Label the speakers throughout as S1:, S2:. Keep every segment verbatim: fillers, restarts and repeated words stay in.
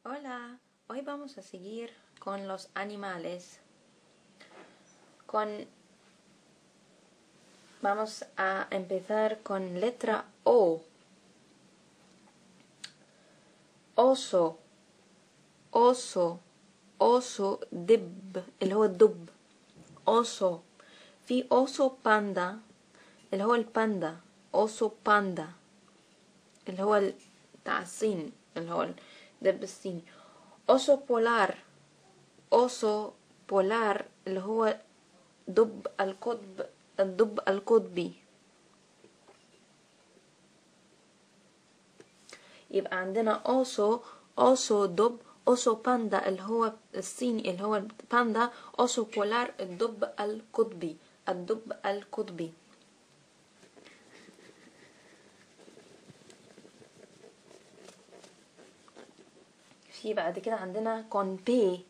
S1: Hola, hoy vamos a seguir con los animales. Con vamos a empezar con letra O. Oso, oso, oso, دب اللي هو الدب. oso. في oso panda اللي هو الباندا. oso panda اللي هو بتاع الصين اللي هو الدب الصيني. oso polar oso polar اللي هو دب القطب الدب القطبي. يبقى عندنا اوسو اوسو دب اوسو باندا اللي هو الصيني اللي هو الباندا. اوسو بولار الدب القطبي الدب القطبي. في بعد كده عندنا كون بي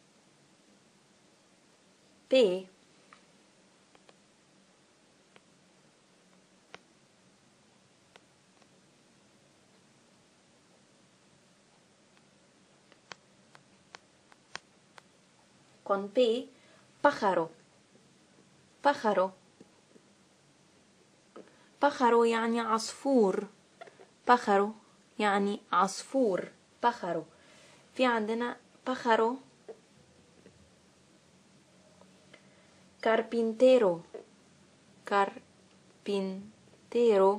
S1: بي con P pájaro pájaro pájaro يعني عصفور. pájaro يعني عصفور. pájaro. في عندنا pájaro carpintero carpintero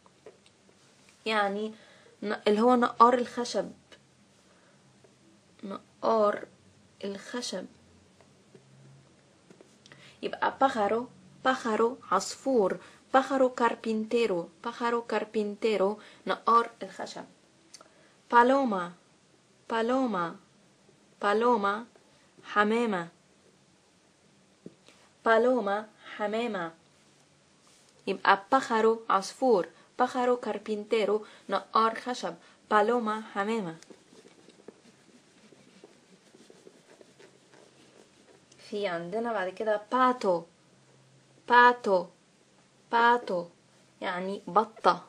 S1: يعني اللي هو نقار الخشب نقار الخشب. يبقى pájaro pájaro عصفور. pájaro carpintero pájaro carpintero نقار الخشب. paloma paloma paloma حمامة paloma حمامة. يبقى pájaro عصفور pájaro carpintero نقار خشب paloma حمامة. في عندنا بعد كده pato pato pato يعني بطة.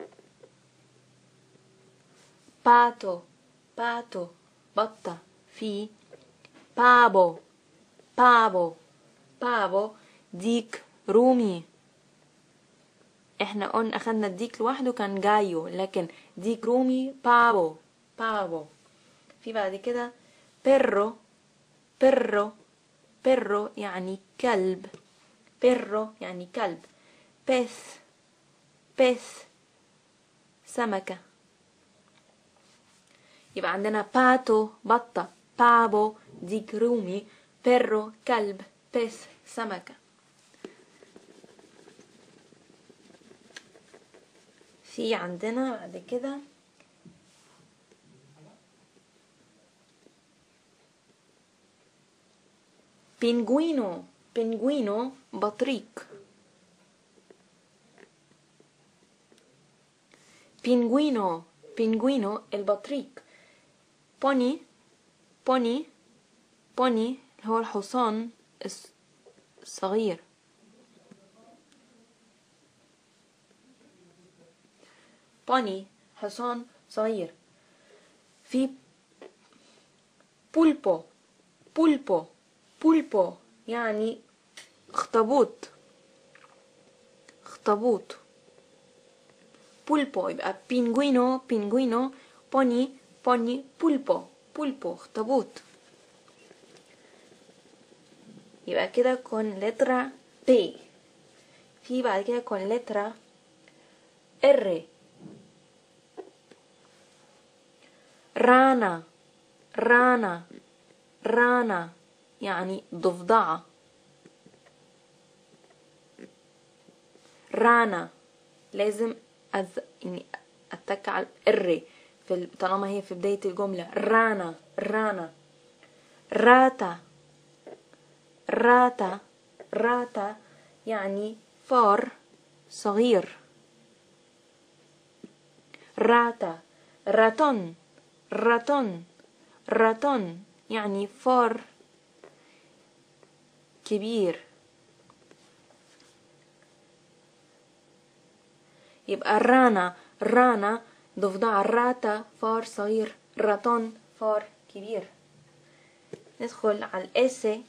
S1: pato pato بطة. في pavo pavo pavo ديك رومي. احنا قلنا اخدنا الديك لوحده كان جايو لكن ديك رومي pavo pavo. في بعد كده perro perro perro يعني كلب perro يعني كلب. pez pez سمكة. يبقى عندنا pato بطة pavo ديك رومي perro كلب pez سمكة. في عندنا بعد كده بينجوينو بينجوينو بطريق. بينجوينو بينجوينو البطريق. بوني بوني بوني هو الحصان الصغير. بوني حصان صغير. في بولبو بولبو بولبو يعني اخطبوط اخطبوط. بولبو يبقى بينجوينو بينجوينو بوني بوني بولبو بولبو اخطبوط. يبقى كده كون لترا بي. في بعد كده كون لترا ار. رانا رانا رانا يعني ضفدعة. رانا لازم أز... يعني أتك على الر في ال... طالما هي في بداية الجملة. رانا رانا. راتا راتا راتا يعني فار صغير. راتا راتون راتون راتون يعني فار كبير. يبقى رانا رانا ضفدع. راتا فار صغير. راتون فار كبير. ندخل على الاسي.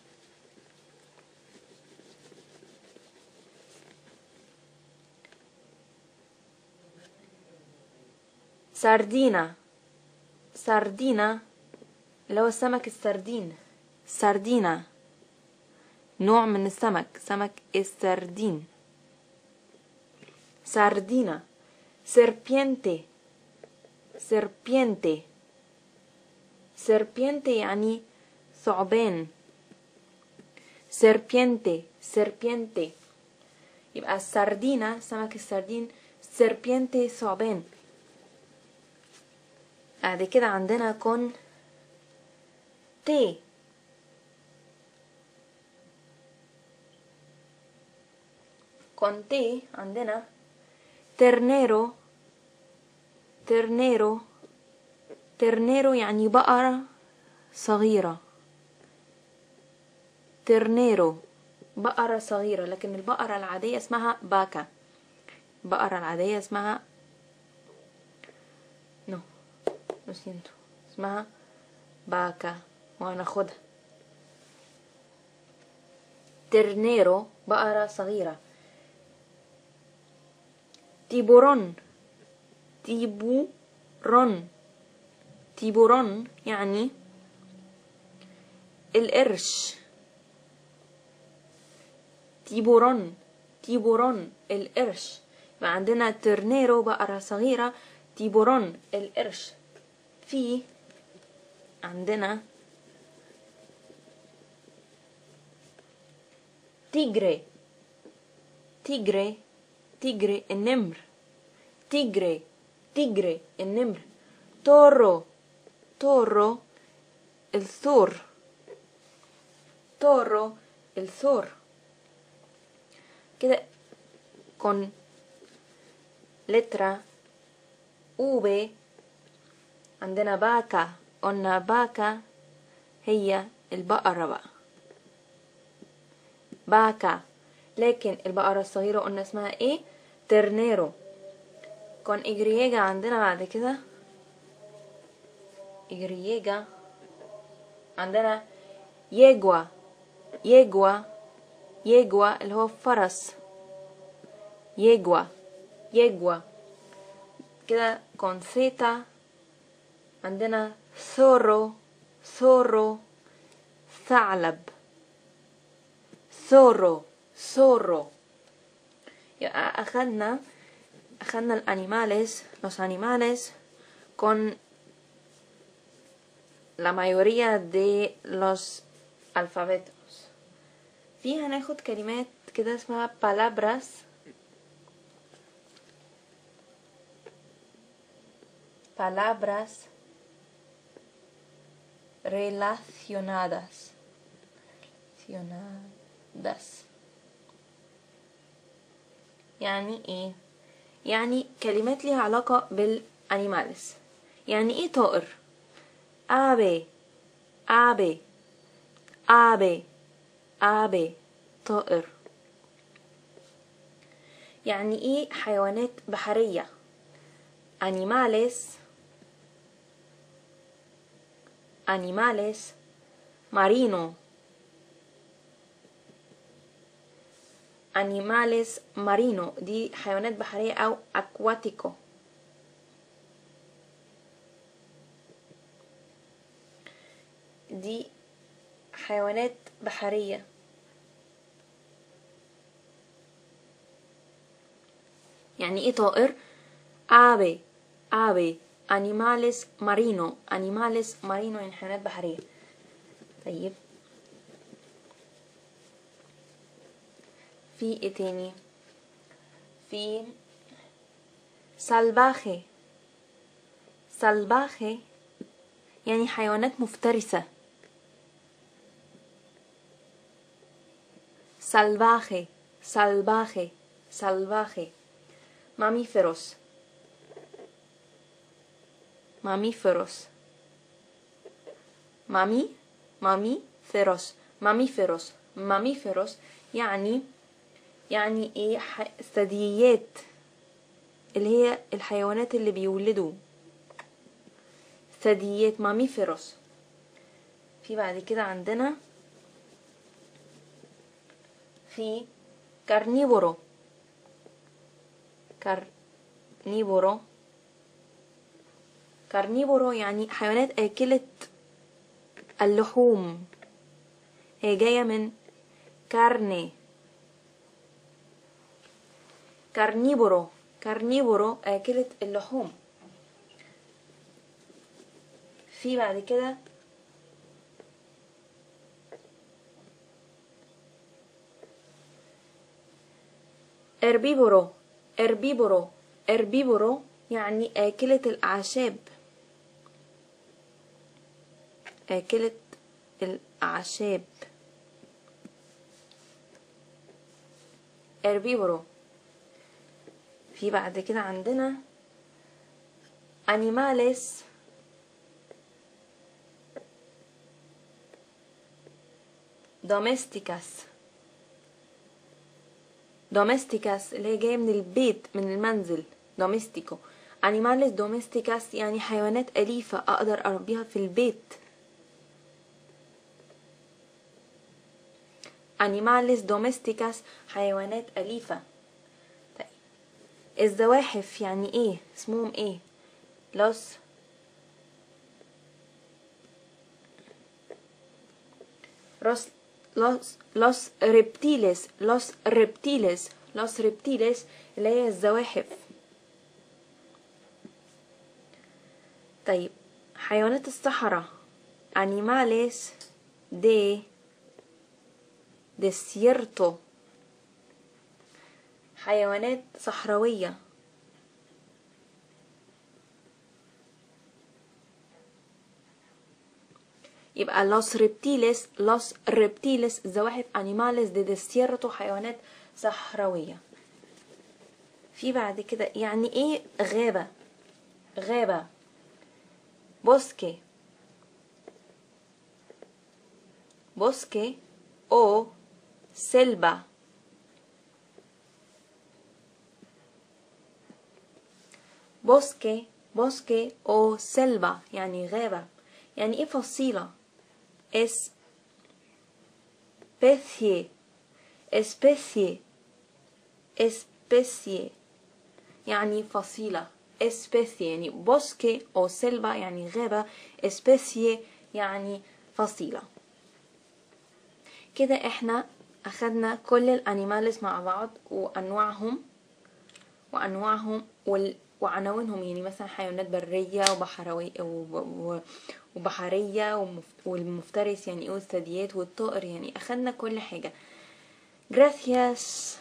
S1: ساردينا. ساردينا اللي هو السمك السردين. ساردينا نوع من السمك، سمك السردين. ساردينا. سيربينتي. سيربينتي. سيربينتي يعني ثعبان. سيربينتي. سيربينتي. يبقى السردينة سمك السردين، سيربينتي ثعبان. بعد كده عندنا كون تي. كون تي عندنا ترنيرو. ترنيرو. ترنيرو يعني بقرة صغيرة. ترنيرو بقرة صغيرة، لكن البقرة العادية اسمها باكا. البقرة العادية اسمها نو lo siento اسمها باكا، وهناخدها. ترنيرو بقرة صغيرة. تيبورون. تيبورون. تيبورون يعني القرش. تيبورون. تيبورون القرش. يبقى عندنا ترنيرو بقرة صغيرة، تيبورون القرش. في عندنا تيجري. تيجري. تيجري النمر. تيجري. تيجري النمر. تورو. تورو الثور. تورو الثور. كده كون لترا اوبي عندنا باكا. قلنا باكا هي البقرة بقى، باكا. لكن البقرة الصغيرة قلنا اسمها ايه؟ ترنيرو. كون اجريجا عندنا بعد كده اجريجا عندنا يجوا. يجوا. يجوا اللي هو فرس. يجوا. يجوا كده. كون ثيتا عندنا ثورو. ثورو ثعلب. ثورو. ثورو. يبقى أخذنا أخذنا الأنيماليز los animales con la mayoría de los alfabetos. في هناخد كلمات كده اسمها palabras. palabras relacionadas. relacionadas يعني ايه؟ يعني كلمات ليها علاقة بالانيمالز. يعني ايه طائر؟ ave. ave. ave. ave طائر. يعني ايه حيوانات بحرية؟ animales. animales marino. animales marino دي حيوانات بحرية أو aquático. دي حيوانات بحرية. يعني ايه طائر؟ ave. ave animales marino. animales marino يعني حيوانات بحرية. طيب في ايه تاني؟ في salvaje. salvaje يعني حيوانات مفترسة. salvaje. salvaje. salvaje mamíferos. mamíferos. mami mamíferos. mamíferos. mamíferos يعني يعني ايه؟ ثدييات اللي هي الحيوانات اللي بيولدوا. ثدييات mamíferos. في بعد كده عندنا في كارنيفورو. كارنيفورو كارنيفورو يعني حيوانات آكلة اللحوم. هي جاية من كارني. كارنيفورو كارنيفورو آكلة اللحوم. في بعد كده اربيبورو. اربيبورو اربيبورو يعني آكلة الأعشاب. آكلة الأعشاب اربيبورو. في بعد كده عندنا animales domesticas. domesticas اللي هي جاية من البيت، من المنزل. domestico. animales domesticas يعني حيوانات أليفة أقدر أربيها في البيت. animales domesticas حيوانات أليفة. طيب الزواحف يعني ايه؟ اسمهم ايه؟ los los los los reptiles los reptiles los reptiles اللي هي الزواحف. طيب حيوانات الصحراء animales de desierto حيوانات صحراوية. يبقى los reptiles los reptiles الزواحف animales de desierto حيوانات صحراوية. في بعد كده يعني ايه غابة؟ غابة bosque bosque o selva. bosque bosque o selva يعني غابة. يعني ايه فصيلة؟ especie especie especie يعني فصيلة. especie يعني bosque او selva يعني غابة. especie يعني فصيلة. كده احنا اخدنا كل الانيمالز مع بعض وانواعهم وانواعهم وال... وعناوينهم. يعني مثلا حيوانات برية وبحروية وبحرية والمفترس يعني ايه والثدييات والطائر. يعني اخدنا كل حاجة. gracias.